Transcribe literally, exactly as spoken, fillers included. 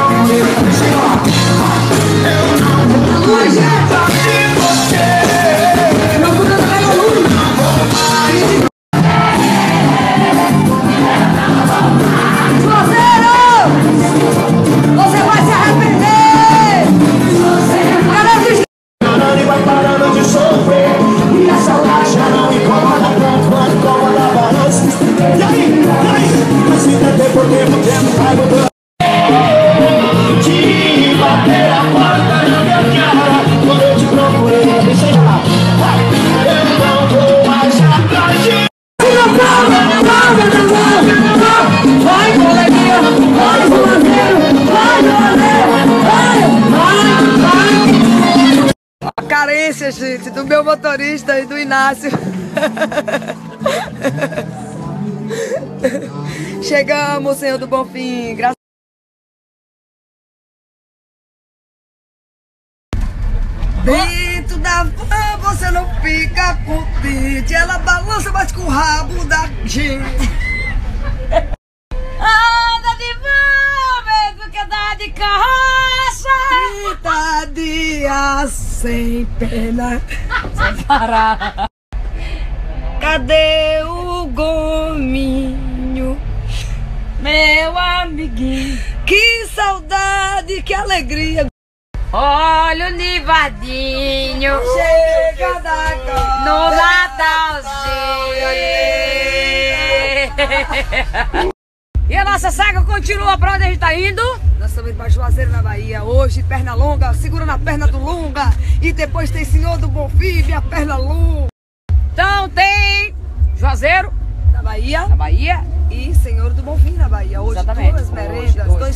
Carência, gente, do meu motorista e do Inácio. Chegamos, Senhor do Bonfim, graças dentro da van você não fica contente, ela balança, bate com o rabo da gente. Anda de van, mesmo que dá de carroça. trinta dias sem pena. Sem parar. Cadê o gominho? Meu amiguinho, Que saudade, que alegria. olha o Nivadinho Chega da glória no Natalzinho. E a nossa saga continua. Pra onde a gente tá indo? Nós estamos indo para Juazeiro, na Bahia. Hoje, perna longa, segura na perna do Lunga. E depois tem Senhor do Bonfim, minha perna longa. Então tem Juazeiro, Na Bahia. na Bahia. E Senhor do Bonfim, na Bahia. Hoje Exatamente. duas Hoje, merendas, hoje. dois